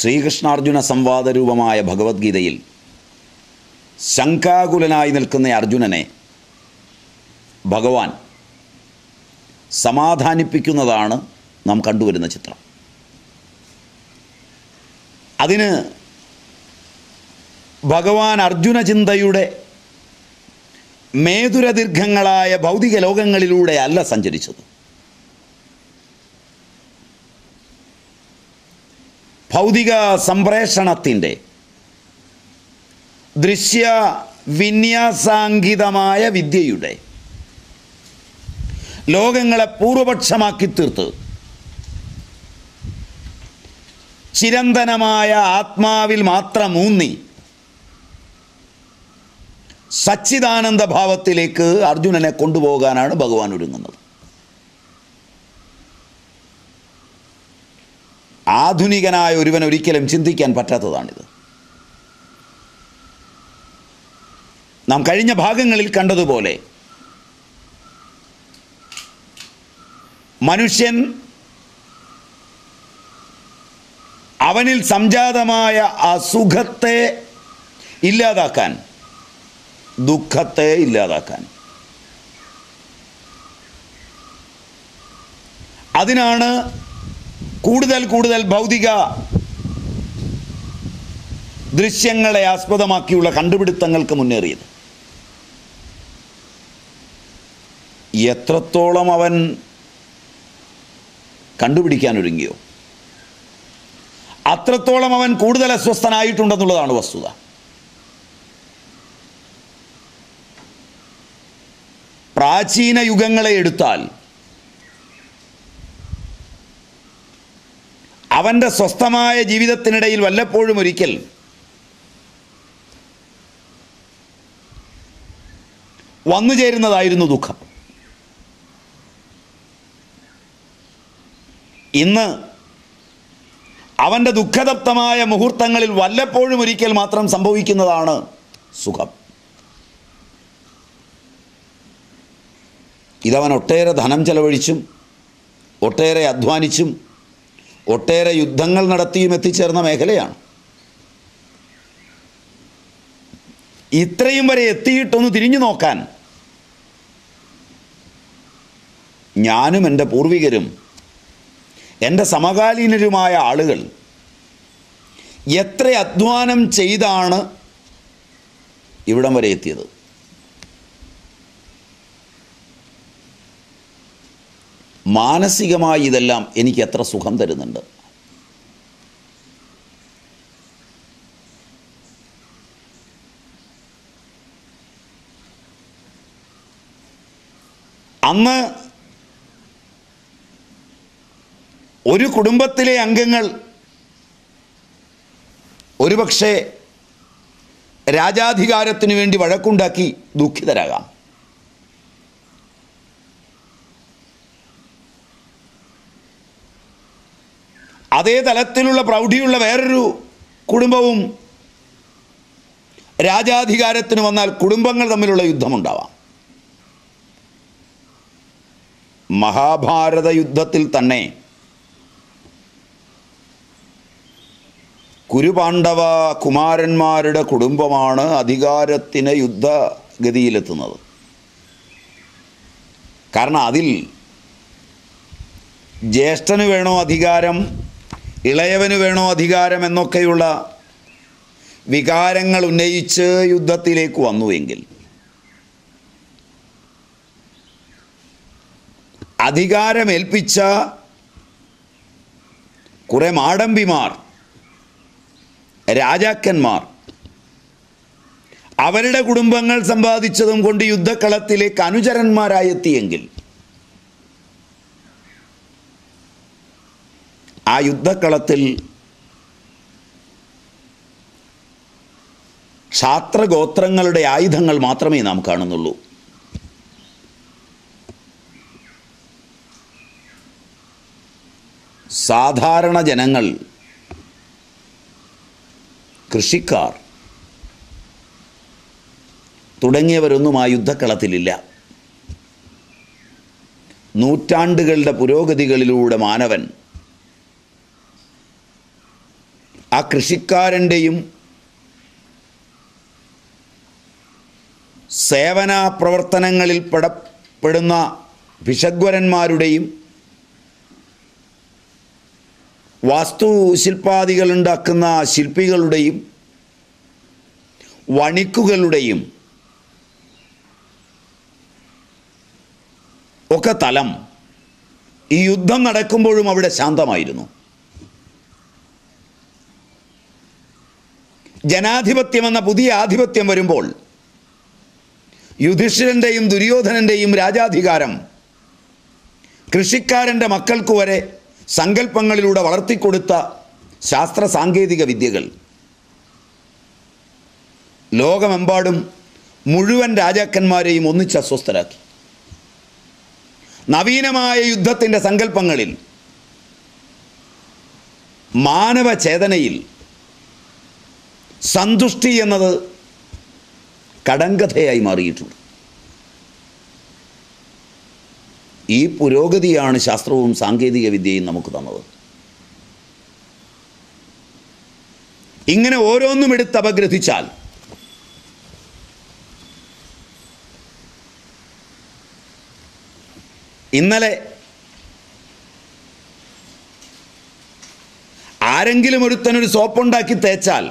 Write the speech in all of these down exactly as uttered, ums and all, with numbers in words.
ശ്രീകൃഷ്ണാർജുന സംവാദരൂപമായ ഭഗവത്ഗീതയിൽ ശങ്കാകുലനായി നിൽക്കുന്ന അർജുനനെ ഭഗവാൻ സമാധാനിപ്പിക്കുന്നതാണ് നാം കണ്ടുവരുന്ന ചിത്രം. അതിന് ഭഗവാൻ അർജുന ചിന്തയുടെ മേതുരദീർഘങ്ങളായ ഭൗതിക ലോകങ്ങളിലൂടെ അല്ല സഞ്ചരിച്ചത്. ഭൗതിക സംപ്രേഷണത്തിൻ്റെ ദൃശ്യ വിന്യാസാങ്കിതമായ വിദ്യയുടെ ലോകങ്ങളെ പൂർവപക്ഷമാക്കി തീർത്ത് ചിരന്തനമായ ആത്മാവിൽ മാത്രം ഊന്നി സച്ചിദാനന്ദ ഭാവത്തിലേക്ക് അർജുനനെ കൊണ്ടുപോകാനാണ് ഭഗവാൻ ഒരുങ്ങുന്നത്. ആധുനികനായ ഒരുവൻ ഒരിക്കലും ചിന്തിക്കാൻ പറ്റാത്തതാണിത്. നാം കഴിഞ്ഞ ഭാഗങ്ങളിൽ കണ്ടതുപോലെ മനുഷ്യൻ അവനിൽ സംജാതമായ അസുഖത്തെ ഇല്ലാതാക്കാൻ, ദുഃഖത്തെ ഇല്ലാതാക്കാൻ, അതിനാണ് കൂടുതൽ കൂടുതൽ ഭൗതിക ദൃശ്യങ്ങളെ ആസ്പദമാക്കിയുള്ള കണ്ടുപിടുത്തങ്ങൾക്ക് മുന്നേറിയത്. എത്രത്തോളം അവൻ കണ്ടുപിടിക്കാൻ ഒരുങ്ങിയോ അത്രത്തോളം അവൻ കൂടുതൽ അസ്വസ്ഥനായിട്ടുണ്ടെന്നുള്ളതാണ് വസ്തുത. പ്രാചീന യുഗങ്ങളെ എടുത്താൽ അവൻ്റെ സ്വസ്ഥമായ ജീവിതത്തിനിടയിൽ വല്ലപ്പോഴും ഒരിക്കൽ വന്നു ചേരുന്നതായിരുന്നു ദുഃഖം. ഇന്ന് അവൻ്റെ ദുഃഖതപ്തമായ മുഹൂർത്തങ്ങളിൽ വല്ലപ്പോഴും ഒരിക്കൽ മാത്രം സംഭവിക്കുന്നതാണ് സുഖം. ഇതവൻ ഒട്ടേറെ ധനം ചെലവഴിച്ചും ഒട്ടേറെ അധ്വാനിച്ചും ഒട്ടേറെ യുദ്ധങ്ങൾ നടത്തിയും എത്തിച്ചേർന്ന മേഖലയാണ്. ഇത്രയും വരെ എത്തിയിട്ടൊന്ന് തിരിഞ്ഞു നോക്കാൻ ഞാനും എൻ്റെ പൂർവികരും എൻ്റെ സമകാലീനരുമായ ആളുകൾ എത്ര അധ്വാനം ചെയ്താണ് ഇവിടം വരെ എത്തിയത്. മാനസികമായി ഇതെല്ലാം എനിക്ക് എത്ര സുഖം തരുന്നുണ്ട്. അന്ന് ഒരു കുടുംബത്തിലെ അംഗങ്ങൾ ഒരുപക്ഷെ രാജാധികാരത്തിനു വേണ്ടി വഴക്കുണ്ടാക്കി ദുഃഖിതരാകാം. അതേ തലത്തിലുള്ള പ്രൗഢിയുള്ള വേറൊരു കുടുംബവും രാജാധികാരത്തിന് വന്നാൽ കുടുംബങ്ങൾ തമ്മിലുള്ള യുദ്ധമുണ്ടാവാം. മഹാഭാരത യുദ്ധത്തിൽ തന്നെ കുരുപാണ്ഡവ കുമാരന്മാരുടെ കുടുംബമാണ് അധികാരത്തിന് യുദ്ധഗതിയിലെത്തുന്നത്. കാരണം അതിൽ ജ്യേഷ്ഠന് വേണോ അധികാരം, ഇളയവന് വേണോ അധികാരം എന്നൊക്കെയുള്ള വികാരങ്ങൾ ഉന്നയിച്ച് യുദ്ധത്തിലേക്ക് വന്നുവെങ്കിൽ അധികാരമേൽപ്പിച്ച കുറേ മാടമ്പിമാർ, രാജാക്കന്മാർ അവരുടെ കുടുംബങ്ങൾ സമ്പാദിച്ചതും കൊണ്ട് യുദ്ധക്കളത്തിലേക്ക് അനുചരന്മാരായെത്തിയെങ്കിൽ ആ യുദ്ധക്കളത്തിൽ ക്ഷാത്രഗോത്രങ്ങളുടെ ആയുധങ്ങൾ മാത്രമേ നാം കാണുന്നുള്ളൂ. സാധാരണ ജനങ്ങൾ, കൃഷിക്കാർ തുടങ്ങിയവരൊന്നും ആ യുദ്ധക്കളത്തിലില്ല. നൂറ്റാണ്ടുകളുടെ പുരോഗതികളിലൂടെ മാനവൻ ആ കൃഷിക്കാരൻ്റെയും സേവന പ്രവർത്തനങ്ങളിൽ പെടപ്പെടുന്ന ഭിഷഗ്വരന്മാരുടെയും വാസ്തുശില്പാദികളുണ്ടാക്കുന്ന ശില്പികളുടെയും വണിക്കുകളുടെയും ഒക്കെ തലം ഈ യുദ്ധം നടക്കുമ്പോഴും അവിടെ ശാന്തമായിരുന്നു. ജനാധിപത്യമെന്ന പുതിയ ആധിപത്യം വരുമ്പോൾ യുധിഷ്ഠിരൻ്റെയും ദുര്യോധനൻ്റെയും രാജാധികാരം കൃഷിക്കാരൻ്റെ മക്കൾക്ക് വരെ സങ്കല്പങ്ങളിലൂടെ വളർത്തിക്കൊടുത്ത ശാസ്ത്ര സാങ്കേതിക വിദ്യകൾ ലോകമെമ്പാടും മുഴുവൻ രാജാക്കന്മാരെയും ഒന്നിച്ച് അസ്വസ്ഥരാക്കി. നവീനമായ യുദ്ധത്തിൻ്റെ സങ്കല്പങ്ങളിൽ മാനവചേതനയിൽ സന്തുഷ്ടി എന്നത് കടങ്കഥയായി മാറിയിട്ടുണ്ട്. ഈ പുരോഗതിയാണ് ശാസ്ത്രവും സാങ്കേതിക വിദ്യയും നമുക്ക് തന്നത്. ഇങ്ങനെ ഓരോന്നും എടുത്ത് അപഗ്രഥിച്ചാൽ ഇന്നലെ ആരെങ്കിലും ഒരുത്തനൊരു സോപ്പുണ്ടാക്കി തേച്ചാൽ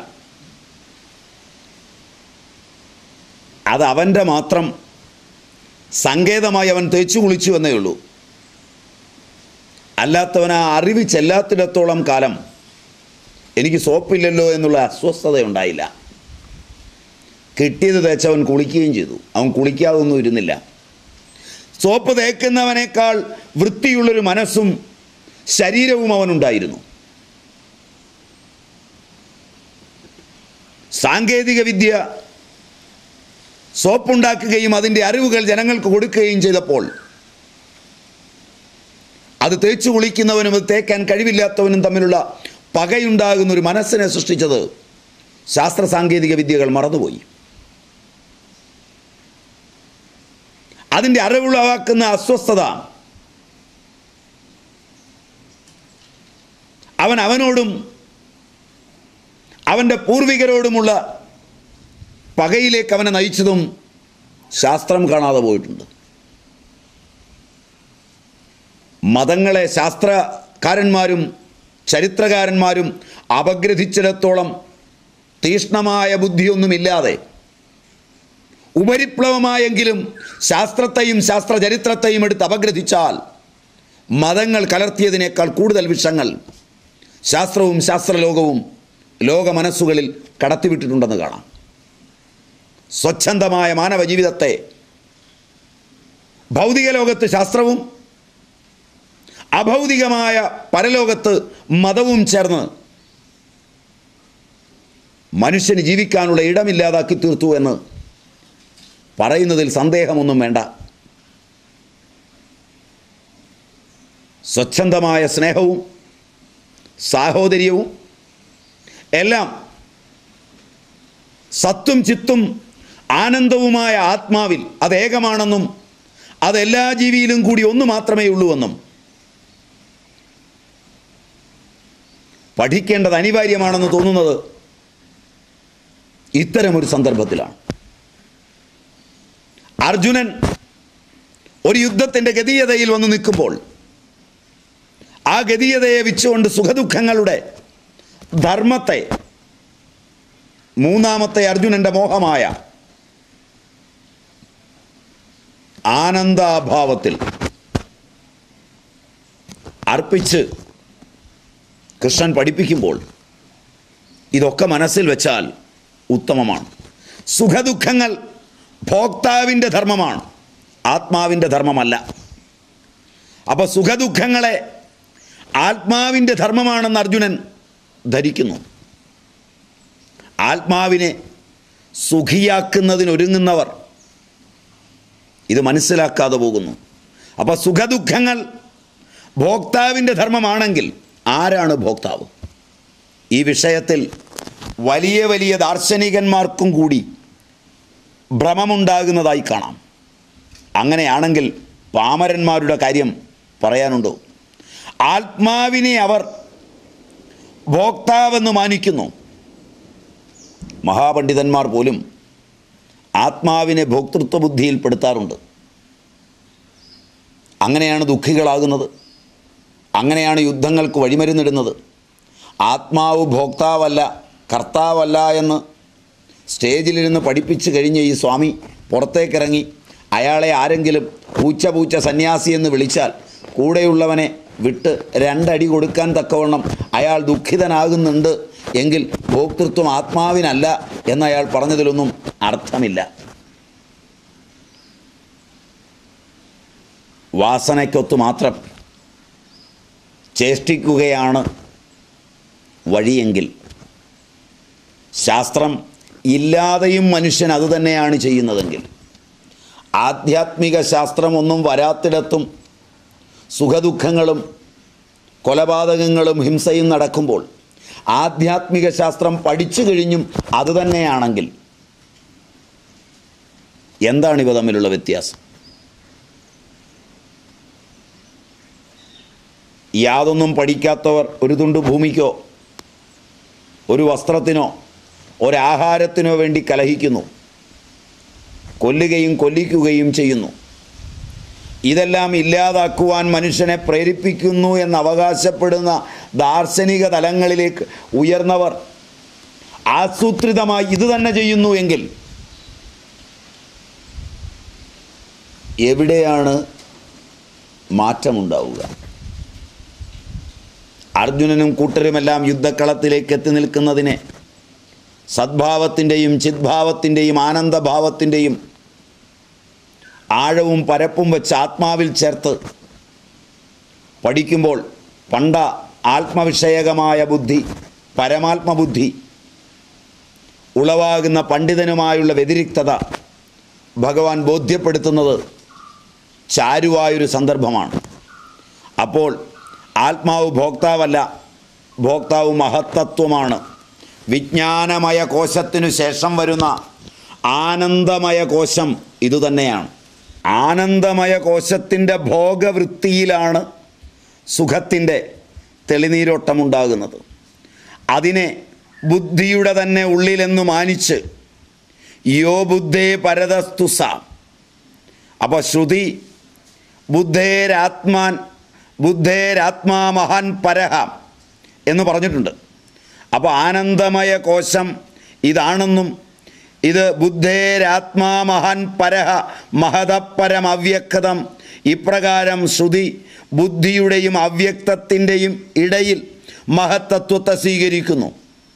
അത് അവൻ്റെ മാത്രം സങ്കേതമായി അവൻ തേച്ചു കുളിച്ചു എന്നേ ഉള്ളൂ. അല്ലാത്തവൻ ആ അറിവ് ചെല്ലാത്തിടത്തോളം കാലം എനിക്ക് സോപ്പില്ലല്ലോ എന്നുള്ള അസ്വസ്ഥതയുണ്ടായില്ല. കിട്ടിയത് തേച്ചവൻ കുളിക്കുകയും ചെയ്തു. അവൻ കുളിക്കാതൊന്നും ഇരുന്നില്ല. സോപ്പ് തേക്കുന്നവനേക്കാൾ വൃത്തിയുള്ളൊരു മനസ്സും ശരീരവും അവനുണ്ടായിരുന്നു. സാങ്കേതിക വിദ്യ സോപ്പുണ്ടാക്കുകയും അതിൻ്റെ അറിവുകൾ ജനങ്ങൾക്ക് കൊടുക്കുകയും ചെയ്തപ്പോൾ അത് തേച്ചു കുളിക്കുന്നവനും അത് തേക്കാൻ കഴിവില്ലാത്തവനും തമ്മിലുള്ള പകയുണ്ടാകുന്നൊരു മനസ്സിനെ സൃഷ്ടിച്ചത് ശാസ്ത്ര സാങ്കേതിക വിദ്യകൾ മറന്നുപോയി. അതിൻ്റെ അറിവുളവാക്കുന്ന അസ്വസ്ഥത അവൻ അവനോടും അവൻ്റെ പൂർവികരോടുമുള്ള പകയിലേക്ക് അവനെ നയിച്ചതും ശാസ്ത്രം കാണാതെ പോയിട്ടുണ്ട്. മതങ്ങളെ ശാസ്ത്രകാരന്മാരും ചരിത്രകാരന്മാരും അപഗ്രഥിച്ചിടത്തോളം തീക്ഷ്ണമായ ബുദ്ധിയൊന്നുമില്ലാതെ ഉപരിപ്ലവമായെങ്കിലും ശാസ്ത്രത്തെയും ശാസ്ത്രചരിത്രത്തെയും എടുത്ത് അപഗ്രഥിച്ചാൽ മതങ്ങൾ കലർത്തിയതിനേക്കാൾ കൂടുതൽ വിഷങ്ങൾ ശാസ്ത്രവും ശാസ്ത്രലോകവും ലോക മനസ്സുകളിൽ കടത്തിവിട്ടിട്ടുണ്ടെന്ന് കാണാം. സ്വച്ഛന്തമായ മാനവ ജീവിതത്തെ ഭൗതിക ലോകത്ത് ശാസ്ത്രവും അഭൗതികമായ പരലോകത്ത് മതവും ചേർന്ന് മനുഷ്യന് ജീവിക്കാനുള്ള ഇടമില്ലാതാക്കി തീർത്തു എന്ന് പറയുന്നതിൽ സന്ദേഹമൊന്നും വേണ്ട. സ്വച്ഛന്തമായ സ്നേഹവും സാഹോദര്യവും എല്ലാം സത്തും ചിത്തും ആനന്ദവുമായ ആത്മാവിൽ അതേകമാണെന്നും അതെല്ലാ ജീവിയിലും കൂടി ഒന്ന് മാത്രമേ ഉള്ളൂവെന്നും പഠിക്കേണ്ടത് അനിവാര്യമാണെന്ന് തോന്നുന്നത് ഇത്തരമൊരു സന്ദർഭത്തിലാണ്. അർജുനൻ ഒരു യുദ്ധത്തിൻ്റെ ഗതീയതയിൽ വന്ന് നിൽക്കുമ്പോൾ ആ ഗതീയതയെ വെച്ചുകൊണ്ട് സുഖദുഃഖങ്ങളുടെ ധർമ്മത്തെ മൂന്നാമത്തെ അർജുനൻ്റെ മോഹമായ ആനന്ദാഭാവത്തിൽ അർപ്പിച്ച് കൃഷ്ണൻ പഠിപ്പിക്കുമ്പോൾ ഇതൊക്കെ മനസ്സിൽ വെച്ചാൽ ഉത്തമമാണ്. സുഖദുഃഖങ്ങൾ ഭോക്താവിൻ്റെ ധർമ്മമാണ്, ആത്മാവിൻ്റെ ധർമ്മമല്ല. അപ്പോൾ സുഖദുഃഖങ്ങളെ ആത്മാവിൻ്റെ ധർമ്മമാണെന്ന് അർജുനൻ ധരിക്കുന്നു. ആത്മാവിനെ സുഖിയാക്കുന്നതിനൊരുങ്ങുന്നവർ ഇത് മനസ്സിലാക്കാതെ പോകുന്നു. അപ്പോൾ സുഖദുഃഖങ്ങൾ ഭോക്താവിൻ്റെ ധർമ്മമാണെങ്കിൽ ആരാണ് ഭോക്താവ്? ഈ വിഷയത്തിൽ വലിയ വലിയ ദാർശനികന്മാർക്കും കൂടി ഭ്രമമുണ്ടാകുന്നതായി കാണാം. അങ്ങനെയാണെങ്കിൽ പാമരന്മാരുടെ കാര്യം പറയാനുണ്ടോ? ആത്മാവിനെ അവർ ഭോക്താവെന്ന് മാനിക്കുന്നു. മഹാപണ്ഡിതന്മാർ പോലും ആത്മാവിനെ ഭോക്തൃത്വ ബുദ്ധിയിൽപ്പെടുത്താറുണ്ട്. അങ്ങനെയാണ് ദുഃഖികളാകുന്നത്, അങ്ങനെയാണ് യുദ്ധങ്ങൾക്ക് വഴിമരുന്നിടുന്നത്. ആത്മാവ് ഭോക്താവല്ല കർത്താവല്ല എന്ന് സ്റ്റേജിലിരുന്ന് പഠിപ്പിച്ച് കഴിഞ്ഞ ഈ സ്വാമി പുറത്തേക്കിറങ്ങി അയാളെ ആരെങ്കിലും പൂച്ച പൂച്ച സന്യാസി എന്ന് വിളിച്ചാൽ കൂടെയുള്ളവനെ വിട്ട് രണ്ടടി കൊടുക്കാൻ തക്കവണ്ണം അയാൾ ദുഃഖിതനാകുന്നുണ്ട് എങ്കിൽ ഭോക്തൃത്വം ആത്മാവിനല്ല എന്നയാൾ പറഞ്ഞതിലൊന്നും അർത്ഥമില്ല. വാസനയ്ക്കൊത്തു മാത്രം ചേഷ്ടിക്കുകയാണ് വഴിയെങ്കിൽ ശാസ്ത്രം ഇല്ലാതെയും മനുഷ്യൻ അതുതന്നെയാണ് ചെയ്യുന്നതെങ്കിൽ, ആധ്യാത്മിക ശാസ്ത്രമൊന്നും വരാത്തിടത്തും സുഖദുഃഖങ്ങളും കൊലപാതകങ്ങളും ഹിംസയും നടക്കുമ്പോൾ ആധ്യാത്മിക ശാസ്ത്രം പഠിച്ചു കഴിഞ്ഞും അതുതന്നെയാണെങ്കിൽ എന്താണിവ തമ്മിലുള്ള വ്യത്യാസം? യാതൊന്നും പഠിക്കാത്തവർ ഒരു തുണ്ട് ഭൂമിക്കോ ഒരു വസ്ത്രത്തിനോ ഒരാഹാരത്തിനോ വേണ്ടി കലഹിക്കുന്നു, കൊല്ലുകയും കൊല്ലിക്കുകയും ചെയ്യുന്നു. ഇതെല്ലാം ഇല്ലാതാക്കുവാൻ മനുഷ്യനെ പ്രേരിപ്പിക്കുന്നു എന്ന് അവകാശപ്പെടുന്ന ദാർശനിക തലങ്ങളിലേക്ക് ഉയർന്നവർ ആസൂത്രിതമായി ഇത് തന്നെ ചെയ്യുന്നു എങ്കിൽ എവിടെയാണ് മാറ്റമുണ്ടാവുക? അർജുനനും കൂട്ടരുമെല്ലാം യുദ്ധക്കളത്തിലേക്ക് എത്തി നിൽക്കുന്നതിനെ സദ്ഭാവത്തിൻ്റെയും ചിദ്ഭാവത്തിൻ്റെയും ആനന്ദഭാവത്തിൻ്റെയും ആഴവും പരപ്പും വെച്ച് ആത്മാവിൽ ചേർത്ത് പഠിക്കുമ്പോൾ പണ്ട ആത്മവിഷയകമായ ബുദ്ധി, പരമാത്മബുദ്ധി ഉളവാകുന്ന പണ്ഡിതനുമായുള്ള വ്യതിരിക്തത ഭഗവാൻ ബോധ്യപ്പെടുത്തുന്നത് ചാരുവായൊരു സന്ദർഭമാണ്. അപ്പോൾ ആത്മാവ് ഭോക്താവല്ല, ഭോക്താവ് മഹത്തത്വമാണ്. വിജ്ഞാനമയ കോശത്തിനു ശേഷം വരുന്ന ആനന്ദമയ കോശം ഇതുതന്നെയാണ്. ആനന്ദമയ കോശത്തിൻ്റെ ഭോഗവൃത്തിയിലാണ് സുഖത്തിൻ്റെ തെളിനീരോട്ടമുണ്ടാകുന്നത്. അതിനെ ബുദ്ധിയുടെ തന്നെ ഉള്ളിലെന്ന് മാനിച്ച് യോ ബുദ്ധേ പരതസ്തുസ. അപ്പോൾ ശ്രുതി ബുദ്ധേരാത്മാൻ ബുദ്ധേരാത്മാ മഹാൻ പരഹ എന്ന് പറഞ്ഞിട്ടുണ്ട്. അപ്പോൾ ആനന്ദമയ കോശം ഇതാണെന്നും ഇത് ബുദ്ധേരാത്മാ മഹാൻ പരഹ മഹതപരം അവ്യക്തം, ഇപ്രകാരം ശ്രുതി ബുദ്ധിയുടെയും അവ്യക്തത്തിൻ്റെയും ഇടയിൽ മഹത്തത്വത്തെ സ്വീകരിക്കുന്നു.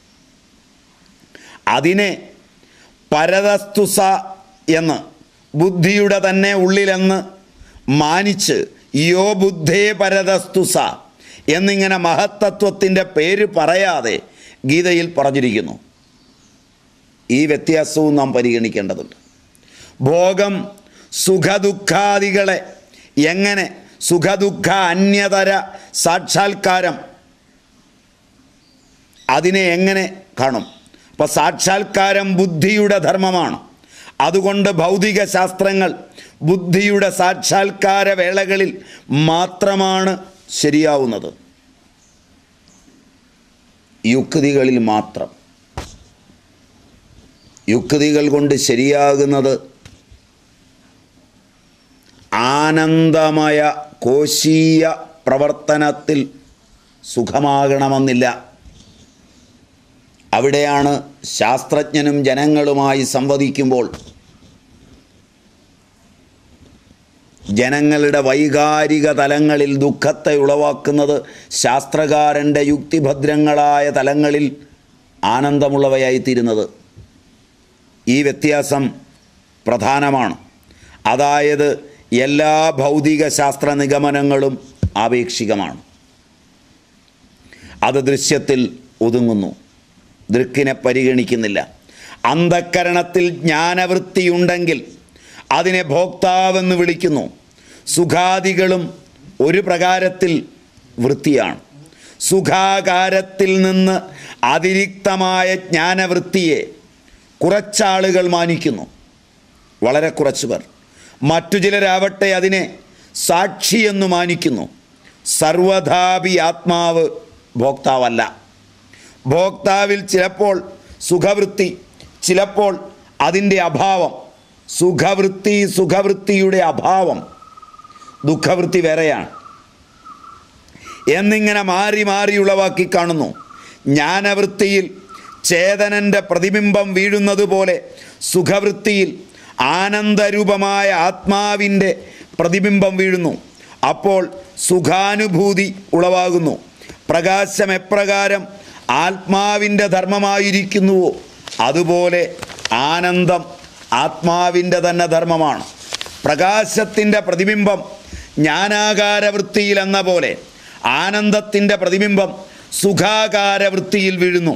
അതിനെ പരതസ്തുസ എന്ന് ബുദ്ധിയുടെ തന്നെ ഉള്ളിലെന്ന് മാനിച്ച് യോ ബുദ്ധേ പരതസ്തുസ എന്നിങ്ങനെ മഹത്തത്വത്തിൻ്റെ പേര് പറയാതെ ഗീതയിൽ പറഞ്ഞിരിക്കുന്നു. ഈ വ്യത്യാസവും നാം പരിഗണിക്കേണ്ടതുണ്ട്. ഭോഗം സുഖദുഃഖാദികളെ എങ്ങനെ സുഖദുഃഖ അന്യതര സാക്ഷാത്കാരം അതിനെ എങ്ങനെ കാണും? അപ്പോൾ സാക്ഷാത്കാരം ബുദ്ധിയുടെ ധർമ്മമാണ്. അതുകൊണ്ട് ഭൗതിക ശാസ്ത്രങ്ങൾ ബുദ്ധിയുടെ സാക്ഷാത്കാര വേളകളിൽ മാത്രമാണ് ശരിയാവുന്നത്, യുക്തികളിൽ മാത്രം. യുക്തികൾ കൊണ്ട് ശരിയാകുന്നത് ആനന്ദമയ കോശീയ പ്രവർത്തനത്തിൽ സുഖമാകണമെന്നില്ല. അവിടെയാണ് ശാസ്ത്രജ്ഞനും ജനങ്ങളുമായി സംവദിക്കുമ്പോൾ ജനങ്ങളുടെ വൈകാരിക തലങ്ങളിൽ ദുഃഖത്തെ ഉളവാക്കുന്നത് ശാസ്ത്രകാരൻ്റെ യുക്തിഭദ്രങ്ങളായ തലങ്ങളിൽ ആനന്ദമുള്ളവയായിത്തീരുന്നത്. ഈ വ്യത്യാസം പ്രധാനമാണ്. അതായത് എല്ലാ ഭൗതിക ശാസ്ത്ര നിഗമനങ്ങളും ആപേക്ഷികമാണ്. അത് ദൃശ്യത്തിൽ ഒതുങ്ങുന്നു, ദൃക്കിനെ പരിഗണിക്കുന്നില്ല. അന്ധക്കരണത്തിൽ ജ്ഞാനവൃത്തിയുണ്ടെങ്കിൽ അതിനെ ഭോക്താവെന്ന് വിളിക്കുന്നു. സുഖാദികളും ഒരു പ്രകാരത്തിൽ വൃത്തിയാണ്. സുഖാകാരത്തിൽ നിന്ന് അതിരിക്തമായ ജ്ഞാനവൃത്തിയെ കുറച്ചാളുകൾ മാനിക്കുന്നു, വളരെ കുറച്ചു പേർ. മറ്റു ചിലരാവട്ടെ അതിനെ സാക്ഷിയെന്ന് മാനിക്കുന്നു. സർവഥാപി ആത്മാവ് ഭോക്താവല്ല. ഭോക്താവിൽ ചിലപ്പോൾ സുഖവൃത്തി, ചിലപ്പോൾ അതിൻ്റെ അഭാവം. സുഖവൃത്തി സുഖവൃത്തിയുടെ അഭാവം, ദുഃഖവൃത്തി വേറെയാണ് എന്നിങ്ങനെ മാറി മാറി ഉളവാക്കി കാണുന്നു. ജ്ഞാനവൃത്തിയിൽ ചേതനൻ്റെ പ്രതിബിംബം വീഴുന്നത് പോലെ സുഖവൃത്തിയിൽ ആനന്ദരൂപമായ ആത്മാവിൻ്റെ പ്രതിബിംബം വീഴുന്നു. അപ്പോൾ സുഖാനുഭൂതി ഉളവാകുന്നു. പ്രകാശം എപ്രകാരം ആത്മാവിൻ്റെ ധർമ്മമായിരിക്കുന്നുവോ അതുപോലെ ആനന്ദം ആത്മാവിൻ്റെ തന്നെ ധർമ്മമാണ്. പ്രകാശത്തിൻ്റെ പ്രതിബിംബം ജ്ഞാനാകാരവൃത്തിയിൽ എന്ന പോലെ ആനന്ദത്തിൻ്റെ പ്രതിബിംബം സുഖാകാരവൃത്തിയിൽ വീഴുന്നു.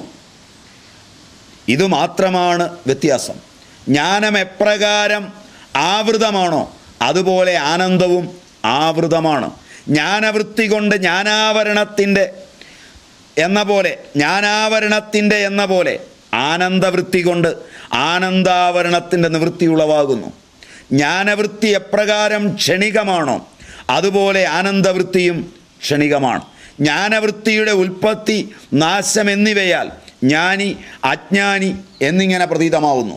ഇതുമാത്രമാണ് വ്യത്യാസം. ജ്ഞാനം എപ്രകാരം ആവൃതമാണോ അതുപോലെ ആനന്ദവും ആവൃതമാണ്. ജ്ഞാനവൃത്തി കൊണ്ട് ജ്ഞാനാവരണത്തിൻ്റെ എന്ന പോലെ ജ്ഞാനാവരണത്തിൻ്റെ എന്ന പോലെ ആനന്ദവൃത്തി കൊണ്ട് ആനന്ദാവരണത്തിൻ്റെ നിവൃത്തി ഉളവാകുന്നു. ജ്ഞാനവൃത്തി എപ്രകാരം ക്ഷണികമാണോ അതുപോലെ ആനന്ദവൃത്തിയും ക്ഷണികമാണ്. ജ്ഞാനവൃത്തിയുടെ ഉൽപ്പത്തി, നാശം എന്നിവയാൽ ജ്ഞാനി അജ്ഞാനി എന്നിങ്ങനെ പ്രതീതമാവുന്നു.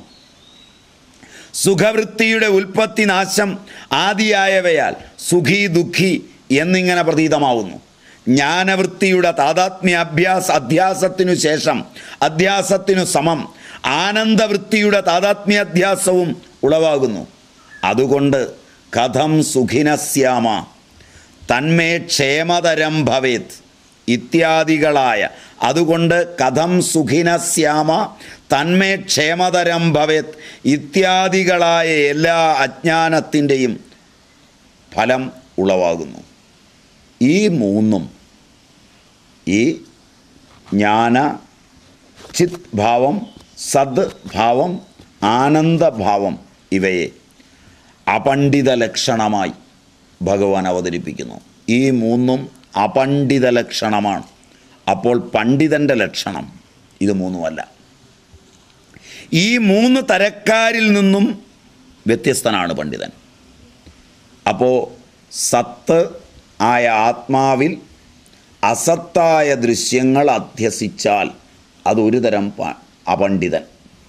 സുഖവൃത്തിയുടെ ഉൽപ്പത്തി, നാശം ആദിയായവയാൽ സുഖി ദുഃഖി എന്നിങ്ങനെ പ്രതീതമാവുന്നു. ജ്ഞാനവൃത്തിയുടെ താതാത്മ്യ അഭ്യാസ അധ്യാസത്തിനു ശേഷം അധ്യാസത്തിനു സമം ആനന്ദവൃത്തിയുടെ താതാത്മ്യാധ്യാസവും ഉളവാകുന്നു. അതുകൊണ്ട് കഥം സുഖിനസ്യാമ തന്മേ ക്ഷേമതരം ഭവേത് ഇത്യാദികളായ അതുകൊണ്ട് കഥം സുഖിനസ്യാമ തന്മേ ക്ഷേമതരം ഭവേത് ഇത്യാദികളായ എല്ലാ അജ്ഞാനത്തിൻ്റെയും ഫലം ഉളവാകുന്നു. ഈ മൂന്നും ഈ ജ്ഞാന ചിത് ഭാവം, സദ് ഭാവം, ആനന്ദഭാവം ഇവയെ അപണ്ഡിത ലക്ഷണമായി ഭഗവാൻ അവതരിപ്പിക്കുന്നു. ഈ മൂന്നും അപണ്ഡിത ലക്ഷണമാണ്. അപ്പോൾ പണ്ഡിതൻ്റെ ലക്ഷണം ഇത് മൂന്നുമല്ല. ഈ മൂന്ന് തരക്കാരിൽ നിന്നും വ്യത്യസ്തനാണ് പണ്ഡിതൻ. അപ്പോൾ സത്ത് ആയ ആത്മാവിൽ അസത്തായ ദൃശ്യങ്ങൾ അധ്യസിച്ചാൽ അതൊരു തരം അപണ്ഡിതൻ,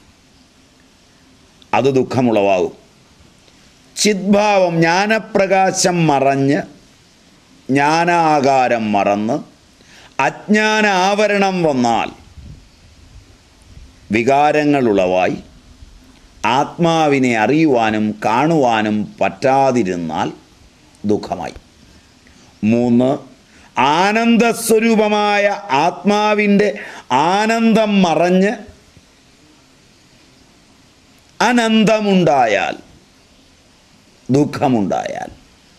അത് ദുഃഖമുളവാകും. ചിദ്ഭാവം ജ്ഞാനപ്രകാശം മറഞ്ഞ് ജ്ഞാനാകാരം മറന്ന് അജ്ഞാന ആവരണം വന്നാൽ വികാരങ്ങളുളവായി ആത്മാവിനെ അറിയുവാനും കാണുവാനും പറ്റാതിരുന്നാൽ ദുഃഖമായി. മൂന്ന്, ആനന്ദസ്വരൂപമായ ആത്മാവിൻ്റെ ആനന്ദം മറഞ്ഞ് അനന്തമുണ്ടായാൽ, ദുഃഖമുണ്ടായാൽ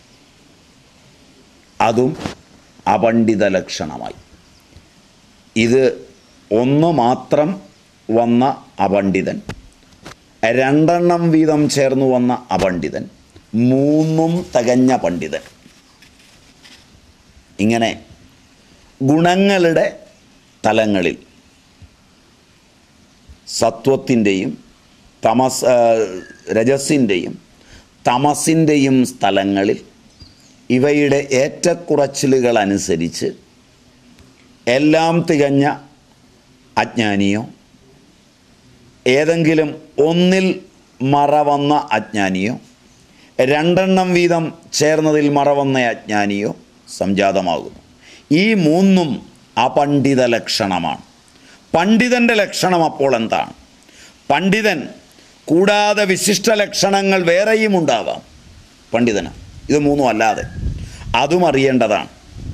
അതും അപണ്ഡിത ലക്ഷണമായി. ഇത് ഒന്ന് മാത്രം വന്ന അപണ്ഡിതൻ, രണ്ടെണ്ണം വീതം ചേർന്നു വന്ന അപണ്ഡിതൻ, മൂന്നും തികഞ്ഞ പണ്ഡിതൻ. ഇങ്ങനെ ഗുണങ്ങളുടെ തലങ്ങളിൽ സത്വത്തിൻ്റെയും തമസ് രജസിൻ്റെയും തമസിൻ്റെയും സ്ഥലങ്ങളിൽ ഇവയുടെ ഏറ്റക്കുറച്ചിലുകൾ അനുസരിച്ച് എല്ലാം തികഞ്ഞ അജ്ഞാനിയോ ഏതെങ്കിലും ഒന്നിൽ മറവന്ന അജ്ഞാനിയോ രണ്ടെണ്ണം വീതം ചേർന്നതിൽ മറവന്ന അജ്ഞാനിയോ സംജാതമാകുന്നു. ഈ മൂന്നും അപണ്ഡിത ലക്ഷണമാണ്. പണ്ഡിതൻ്റെ ലക്ഷണം അപ്പോൾ എന്താണ്? പണ്ഡിതൻ കൂടാതെ വിശിഷ്ട ലക്ഷണങ്ങൾ വേറെയും ഉണ്ടാവാം പണ്ഡിതന്, ഇത് മൂന്നും അല്ലാതെ. അതും അറിയേണ്ടതാണ്.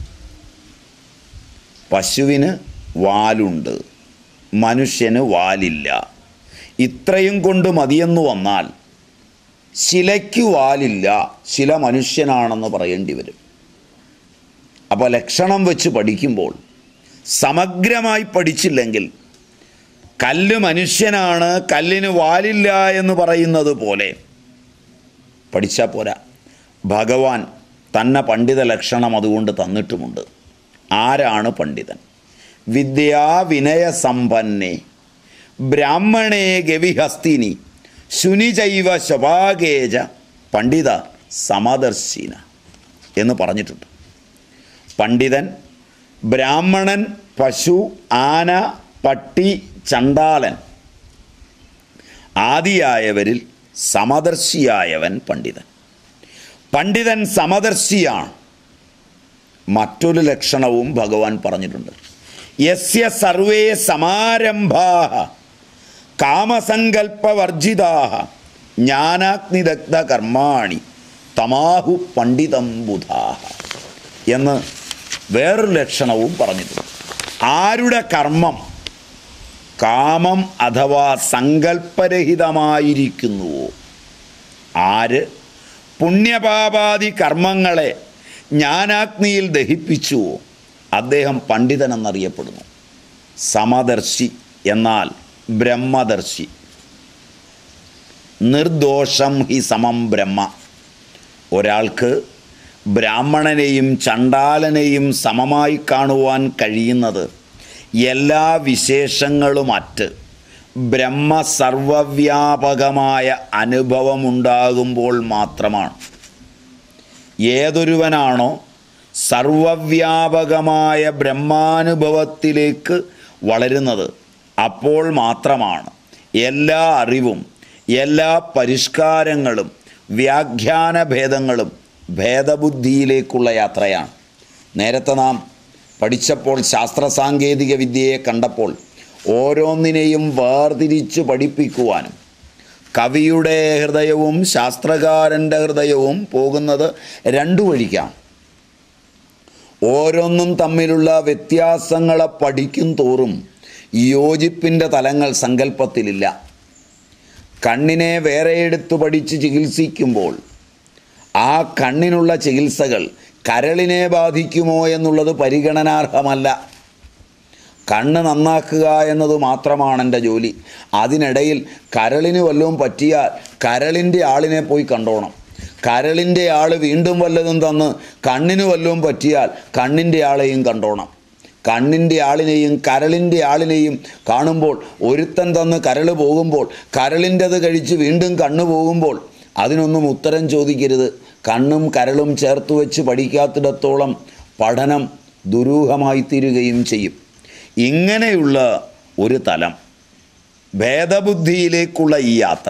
പശുവിന് വാലുണ്ട്, മനുഷ്യന് വാലില്ല. ഇത്രയും കൊണ്ട് മതിയെന്ന് വന്നാൽ ശിലയ്ക്ക് വാലില്ല, ശില മനുഷ്യനാണെന്ന് പറയേണ്ടി വരും. അപ്പോൾ ലക്ഷണം വെച്ച് പഠിക്കുമ്പോൾ സമഗ്രമായി പഠിച്ചില്ലെങ്കിൽ കല്ല് മനുഷ്യനാണ്, കല്ലിന് വാലില്ല എന്ന് പറയുന്നത് പോലെ പഠിച്ചാൽ പോരാ. ഭഗവാൻ തന്നെ പണ്ഡിത ലക്ഷണം അതുകൊണ്ട് തന്നിട്ടുമുണ്ട്. ആരാണ് പണ്ഡിതൻ? വിദ്യാ വിനയ സമ്പന്നേ ബ്രാഹ്മണേ ഗവിഹസ്തിനി ശുനിജൈവ ശപാകേജ പണ്ഡിത സമദർശിന എന്ന് പറഞ്ഞിട്ടുണ്ട്. പണ്ഡിതൻ ബ്രാഹ്മണൻ, പശു, ആന, പട്ടി, ചണ്ടാളൻ ആദിയായവരിൽ സമദർശിയായവൻ പണ്ഡിതൻ. പണ്ഡിതൻ സമദർശിയാണ്. മറ്റൊരു ലക്ഷണവും ഭഗവാൻ പറഞ്ഞിട്ടുണ്ട്. യസ്യ സർവേ സമാരംഭാഃ കാമസങ്കൽപ്പവർജിതാഃ ജ്ഞാനാഗ്നിദഗ്ധ കർമാണി തമാഹു പണ്ഡിതം ബുധാഃ എന്ന് വേറൊരു ലക്ഷണവും പറഞ്ഞിട്ടുണ്ട്. ആരുടെ കർമ്മം കാമം അഥവാ സങ്കല്പരഹിതമായിരിക്കുന്നുവോ, ആര് പുണ്യപാപാദി കർമ്മങ്ങളെ ജ്ഞാനാഗ്നിയിൽ ദഹിപ്പിച്ചുവോ, അദ്ദേഹം പണ്ഡിതനെന്നറിയപ്പെടുന്നു. സമദർശി എന്നാൽ ബ്രഹ്മദർശി. നിർദോഷം ഹി സമം ബ്രഹ്മ. ഒരാൾക്ക് ബ്രാഹ്മണനെയും ചണ്ടാലനെയും സമമായി കാണുവാൻ കഴിയുന്നത് എല്ലാ വിശേഷങ്ങളുമറ്റ് ബ്രഹ്മ സർവവ്യാപകമായ അനുഭവമുണ്ടാകുമ്പോൾ മാത്രമാണ്. ഏതൊരുവനാണോ സർവവ്യാപകമായ ബ്രഹ്മാനുഭവത്തിലേക്ക് വളരുന്നത്, അപ്പോൾ മാത്രമാണ് എല്ലാ അറിവും എല്ലാ പരിഷ്കാരങ്ങളും വ്യാഖ്യാന ഭേദങ്ങളും ഭേദബുദ്ധിയിലേക്കുള്ള യാത്രയാണ്. നേരത്തെ നാം പഠിച്ചപ്പോൾ ശാസ്ത്ര സാങ്കേതിക വിദ്യയെ കണ്ടപ്പോൾ ഓരോന്നിനെയും വേർതിരിച്ച് പഠിപ്പിക്കുവാനും കവിയുടെ ഹൃദയവും ശാസ്ത്രകാരൻ്റെ ഹൃദയവും പോകുന്നത് രണ്ടു വഴിക്കാണ്. ഓരോന്നും തമ്മിലുള്ള വ്യത്യാസങ്ങളെ പഠിക്കും തോറും യോജിപ്പിൻ്റെ തലങ്ങൾ സങ്കല്പത്തിലില്ല. കണ്ണിനെ വേറെ എടുത്തു പഠിച്ച് ചികിത്സിക്കുമ്പോൾ ആ കണ്ണിനുള്ള ചികിത്സകൾ കരളിനെ ബാധിക്കുമോ എന്നുള്ളത് പരിഗണനാർഹമല്ല. കണ്ണ് നന്നാക്കുക എന്നത് മാത്രമാണ് എൻ്റെ ജോലി. അതിനിടയിൽ കരളിന് വല്ലതും പറ്റിയാൽ കരളിൻ്റെ ആളിനെ പോയി കണ്ടോണം. കരളിൻ്റെ ആൾ വീണ്ടും വല്ലതും തന്ന് കണ്ണിന് വല്ലതും പറ്റിയാൽ കണ്ണിൻ്റെ ആളെയും കണ്ടോണം. കണ്ണിൻ്റെ ആളിനെയും കരളിൻ്റെ ആളിനെയും കാണുമ്പോൾ ഒരുത്തൻ തന്ന് കരൾ പോകുമ്പോൾ കരളിൻ്റെത് കഴിച്ച് വീണ്ടും കണ്ണ് പോകുമ്പോൾ അതിനൊന്നും ഉത്തരം ചോദിക്കരുത്. കണ്ണും കരളും ചേർത്ത് വെച്ച് പഠിക്കാത്തിടത്തോളം പഠനം ദുരൂഹമായിത്തീരുകയും ചെയ്യും. ഇങ്ങനെയുള്ള ഒരു തലം ഭേദബുദ്ധിയിലേക്കുള്ള ഈ യാത്ര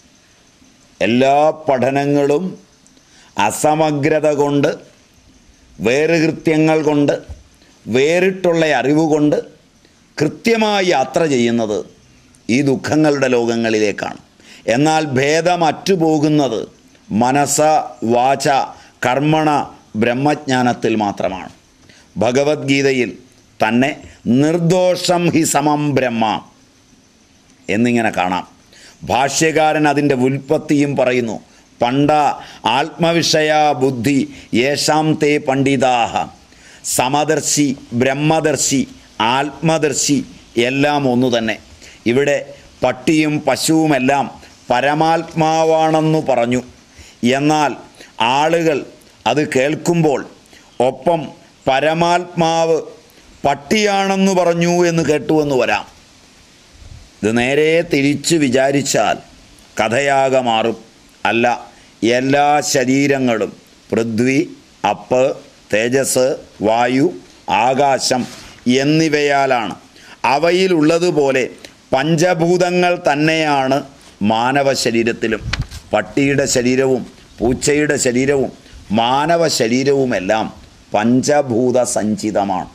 എല്ലാ പഠനങ്ങളും അസമഗ്രത കൊണ്ട്, വേറുകൃത്യങ്ങൾ കൊണ്ട്, വേറിട്ടുള്ള അറിവ് കൊണ്ട് കൃത്യമായി യാത്ര ചെയ്യുന്നത് ഈ ദുഃഖങ്ങളുടെ ലോകങ്ങളിലേക്കാണ്. എന്നാൽ ഭേദമറ്റു പോകുന്നത് മനസ്സ വാച കർമ്മണ ബ്രഹ്മജ്ഞാനത്തിൽ മാത്രമാണ്. ഭഗവത്ഗീതയിൽ തന്നെ നിർദോഷം ഹി സമം ബ്രഹ്മ എന്നിങ്ങനെ കാണാം. ഭാഷ്യകാരൻ അതിൻ്റെ വ്യുൽപ്പത്തിയും പറയുന്നു. പണ്ട ആത്മവിഷയ ബുദ്ധി യേശാം തേ പണ്ഡിതാഹ. സമദർശി, ബ്രഹ്മദർശി, ആത്മദർശി എല്ലാം ഒന്നു തന്നെ. ഇവിടെ പട്ടിയും പശുവുമെല്ലാം പരമാത്മാവാണെന്നു പറഞ്ഞു. എന്നാൽ ആളുകൾ അത് കേൾക്കുമ്പോൾ ഒപ്പം പരമാത്മാവ് പട്ടിയാണെന്ന് പറഞ്ഞു എന്ന് കേട്ടുവെന്ന് വരാം. ഇത് നേരെ തിരിച്ച് വിചാരിച്ചാൽ കഥയാകെ മാറും. അല്ല, എല്ലാ ശരീരങ്ങളും പൃഥ്വി, അപ്പ്, തേജസ്, വായു, ആകാശം എന്നിവയാലാണ്. അവയിലുള്ളതുപോലെ പഞ്ചഭൂതങ്ങൾ തന്നെയാണ് മാനവ ശരീരത്തിലും. പട്ടിയുടെ ശരീരവും പൂച്ചയുടെ ശരീരവും മാനവ ശരീരവുമെല്ലാം പഞ്ചഭൂത സഞ്ചിതമാണ്.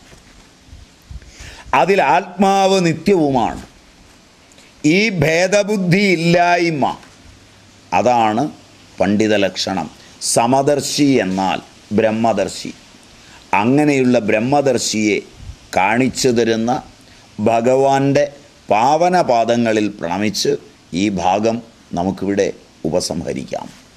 അതിൽ ആത്മാവ് നിത്യവുമാണ്. ഈ ഭേദബുദ്ധി ഇല്ലായ്മ അതാണ് പണ്ഡിത ലക്ഷണം. സമദർശി എന്നാൽ ബ്രഹ്മദർശി. അങ്ങനെയുള്ള ബ്രഹ്മദർശിയെ കാണിച്ചു തരുന്ന ഭഗവാന്റെ പാവനപാദങ്ങളിൽ പ്രണമിച്ച് ഈ ഭാഗം നമുക്കിവിടെ ഉപസംഹരിക്കാം.